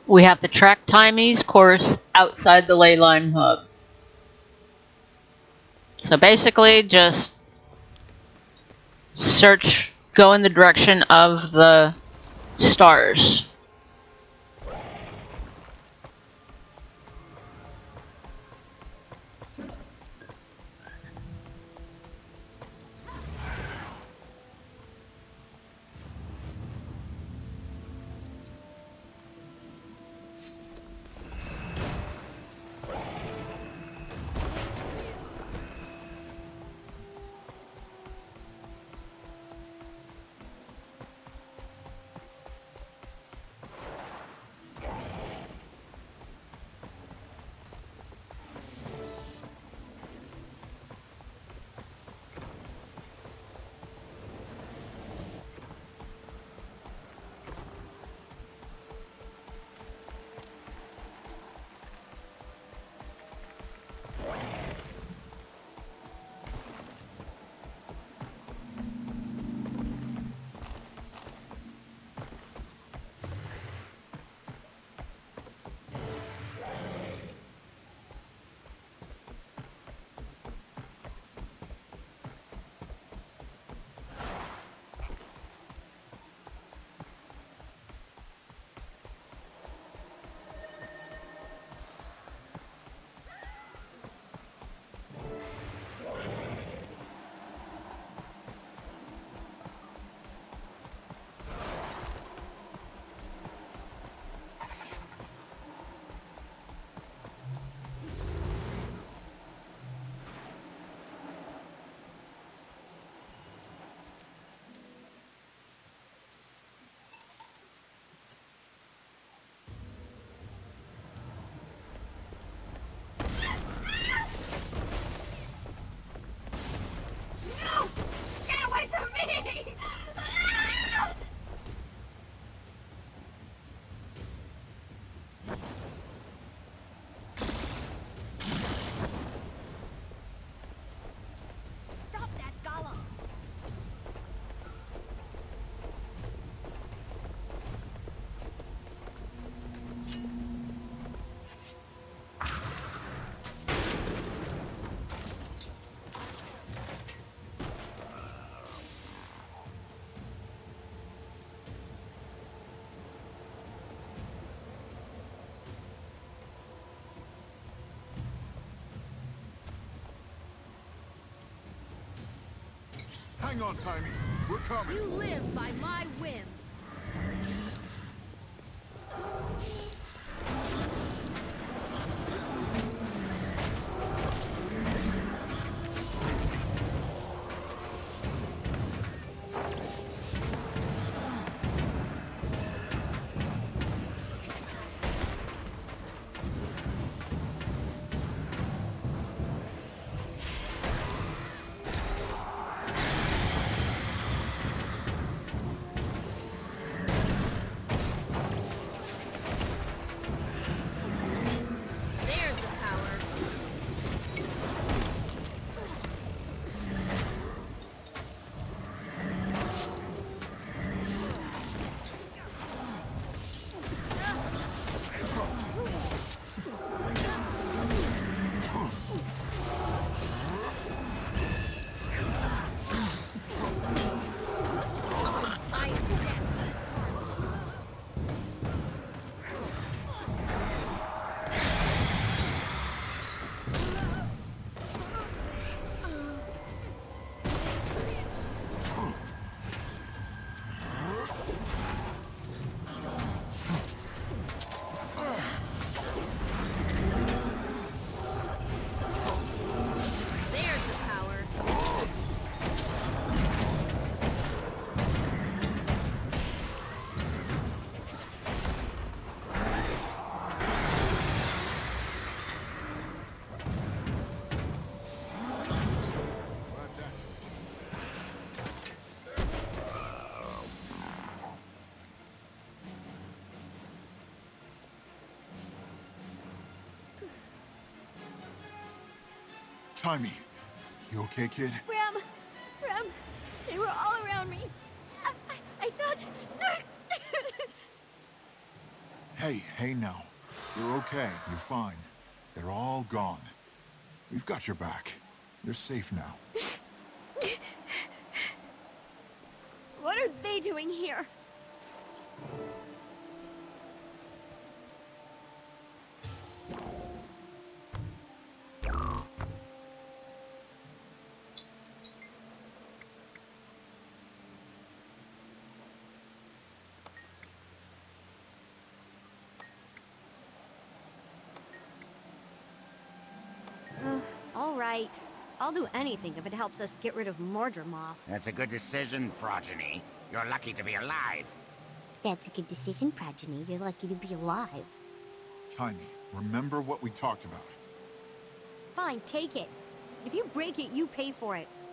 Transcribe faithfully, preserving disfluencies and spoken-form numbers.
We have to track Taimi's course outside the ley line hub. So basically, just search, go in the direction of the stars. Hang on, Taimi. We're coming. You live by my whim. Taimi, you okay, kid? Ram! Ram! They were all around me. I, I, I thought... Hey, hey now. You're okay. You're fine. They're all gone. We've got your back. You're safe now. What are they doing here? All right. I'll do anything if it helps us get rid of Mordremoth. That's a good decision, Progeny. You're lucky to be alive. That's a good decision, Progeny. You're lucky to be alive. Taimi, remember what we talked about. Fine, take it. If you break it, you pay for it.